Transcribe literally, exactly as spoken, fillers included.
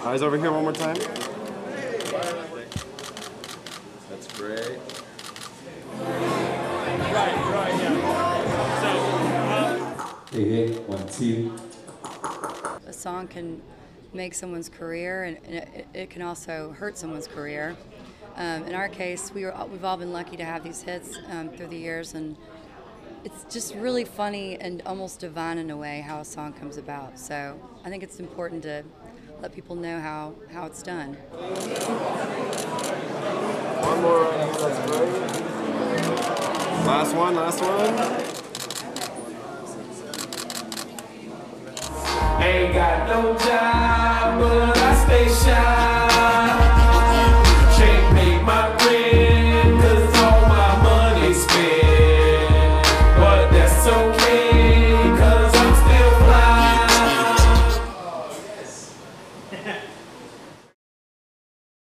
Eyes over here one more time. That's great. Right, right, yeah. So, uh, hey, hey, one, two. A song can make someone's career, and it, it can also hurt someone's career. Um, in our case, we were, we've all been lucky to have these hits um, through the years, and it's just really funny and almost divine in a way how a song comes about. So I think it's important to let people know how, how it's done. One more right here, that's great. Last one, last one. Ain't got no job.